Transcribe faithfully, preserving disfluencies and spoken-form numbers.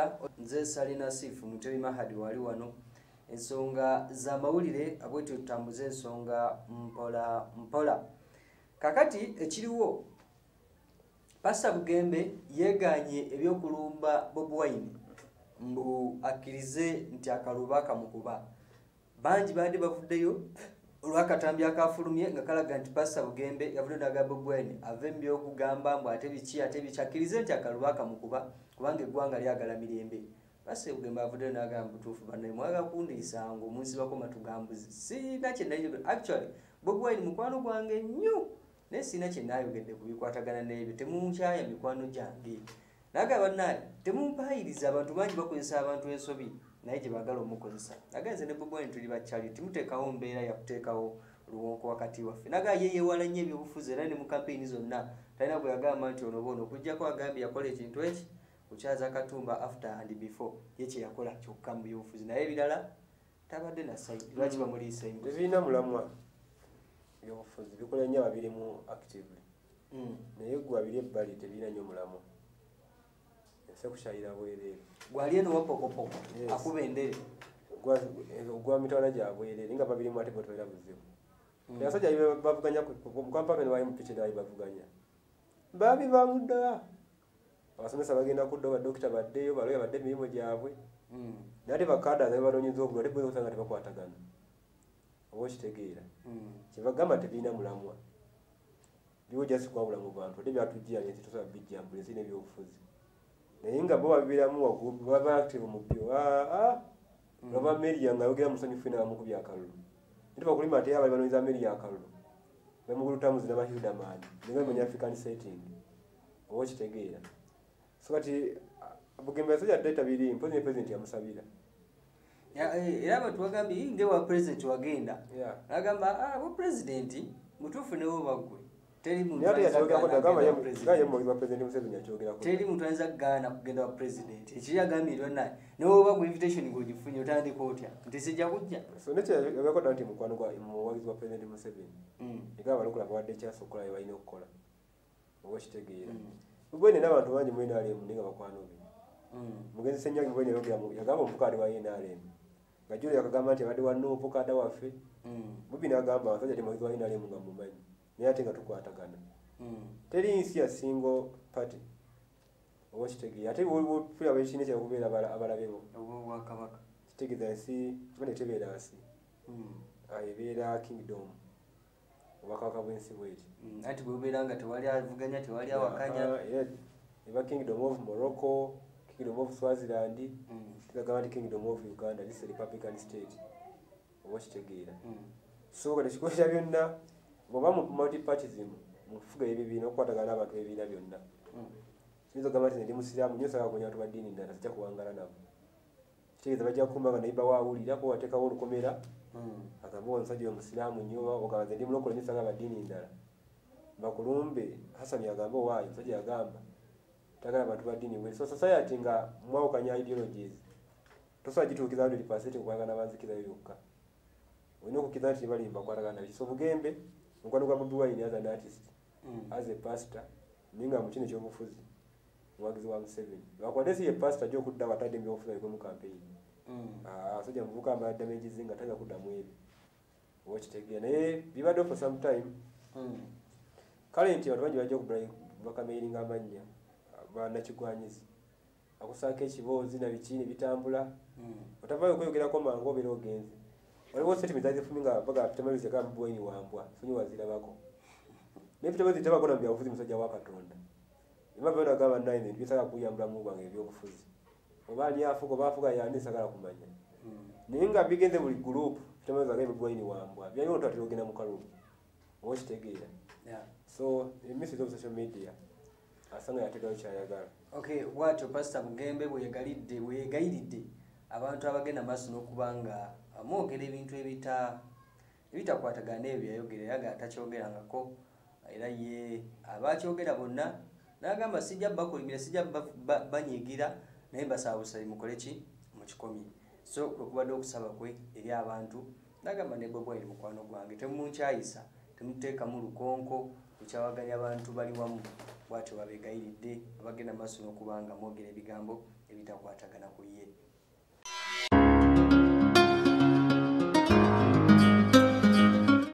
Mbaga nze Salina Sifu Mutebi Mahadi wali wano ensonga za mawulire abwetu tutambuze ensonga mpola mpola kakati ekiriwo Pastor Bugembe yeganye ebyokulumba Bobi Wine mbu akkirize nti akalubaka mukuba banji badi bavuddeyo olwakatambi akafulumye nga kalaga nti Pastor Bugembe yavudde naga Bobi Wine ave mbyo kugamba mbu ate bichi ate bichakkirize nti akalubaka mukuba kubanga eggwanga lyagala mirembe. Pastor Bugembe avudde naga mbutuufu banne mwaga kundiisa ngo munsi bakoma tugambuzi sina kye nayo actually Bobi Wine mukwano gwange nnyo ne sina kye nayogedde kubikwatagana n'ebyo temunkyaya mikwano gyange naga bannaye temumpayiriza abantu bangi bakozesa abantu ensobi naye gye bagala omukozesa naga nze ne Bobi Wine tuli bakyali timuteekawo mbeera yakuteekawo luwonko wakati waffe naga ye yewala nnyo ebyobufuzi era ne mu kampeyini zonna talina bwe yagamba nti ono bono okujjako agambye yakola ekintu eki kukyaza Katumba after and before ye kye yakola kyokka mu byobufuzi naye ebirala tabadde na sayidi lwaki bamuliisa ennyo tebiina mulamwa byobufuzi bikola nnyo ababirimu actively naye gwe abiri ebbali tebiina nnyo mulamwa ensi kukyayira bwereere gwali eno wapokopoko akuba endere ogwa mitwala gya bwereere nga babirimu ate bwetobera buzibu abasajja bavuganya mukampaka ne bali mu piki naye bavuganya babi bamudda abasomesa bagenda kudda badokita baddeyo baloya badde emirimu gyabwe naye ate bakada naye banoonyeza obulwa ate bwena osanga tebakwatagana oba okitegeera kyebagamba tebiina mulamwa biwo jasi kwawula mu bantu ate byatujjira nensi tosobola bijjambula ensi n'ebyobufuzi naye nga bo babiramu waggulu baba active mu byo lwaba Meria nga ayogera musanyufu ina bamukubi akalulu nti bakulima ate abali banoonyeza Meria akalulu bamugulutamu zina bahiuda maani ninga mwenye African setting oba okitegeera so kati Bugembe yasajja data biri mpozi ne president yamusabira era abantu bagambye ngewa president wagenda agamba ah bo president mutuufu newo bagwe teri muntu teri muntu anza kugana kugenda wa president ekiri agambirwa naye newo bagwe invitation ng'ogifunye otandika otya nti sijja kujja so nekyo yagakoda nti mukwano gwa muwagizi wa president Museveni egaba balukula bawadde ekyasokola bye balina okukola oba kitegeera ubwene n'abantu bangi mu N R M ninga bakwano be mugenzi Ssenyange bwene yagamba omukadde wa N R M nga jule yakagamba nti abadde wa Nuupu kadda waffe Bubi n'agamba abasajja ti muwagizi wa N R M nga mumanyi naye ate nga tukwatagana teri nsi ya single party oba kitegeera ate bwofuna bwekina ekyakubeera abalabe bo obwakabaka kitegeeza ensi kibone tebeera nsi ebeera kingdom obwakabaka bw'ensi bweti anti bwebeera nga tewali avuganya tewali awakanya eba kingdom of Morocco kingdom of Swaziland tegagamba nti kingdom of Uganda this is a republican state oba kitegeera so kati kikosa byonna bwoba mu multi partyism mufuga ebibiina okukwatagana abantu ebibiina byonna kiyinza okugamba nti ndi musiraamu nnyo osanga kunya bantu ba ddiini ndala sijja kuwangala nabo kitegeeza bajja kukumba nga nayiba waawulirako wateekawo olukomera agamba omusajja omusiraamu nnyo ogamba nze ndi mulokole nnyo osanga baddiini ndala bakulumbe Hassan agamba owaayo omusajja yagamba tagala abantu ba ddiini bwe so society nga mwawukanya ideologies tosobola gituukiza one hundred percent kukwagana banzikizayo yokka olina okukiza nti balimba kwatagana biki so Bugembe mukwano gwa Bobi Wine as an artist as a pastor ninga mu kino ky'obufuzi muwagizi wa Museveni lwakwate si ye pastor gy'okudda watadde mbyobufuzi aliko mu campaign asajja muvuka amala damage zinga tajja kuddamu ebyo oba kitegeera naye bibadde for some time kale nti abantu bangi bajja bakameiringa amannya bannakigwanyizi akusaako ekiboozi na biki ne bitambula otavaayo okweyogerako mangu obeera ogenze waliwo statement azifumi nga baga Peter ga Bobi Wine wambwa funyi wazirabako ne Peter Mabizi tabakona mu byabufuzi musajja wa Katonda ima bana gaba nine bisaka kuyambula mu bange ebyobufuzi oba ali afuko bafuka yani sagala kumanya ninga bigenze buli group Peter Mabizi ga Bobi Wine wambwa byali otatu ogenda mu kalubu oba kitegeera so emisi of social media asanga yategayo kyayagala okay watyo Pastor Bugembe bwe yagalidde bwe yagayidde abantu abagenda maaso n'okubanga amwogera ebintu ebita ebitakwatagana ebyo yayogera yaga atacyogerangako era ye abakyogera bonna n'agamba sijja bakolimira sijja banyigira naye basaba busali mukole ki mu kikomye so okubadde okusaba kwe eri abantu n'agamba ne Bobi Wine mukwano gwange temunkyayisa temuteekamu lukonko kukyawaganya abantu bali wamu bwatyo babegayiridde abagenda maaso n'okuba nga mwogera ebigambo ebitakwatagana ku ye.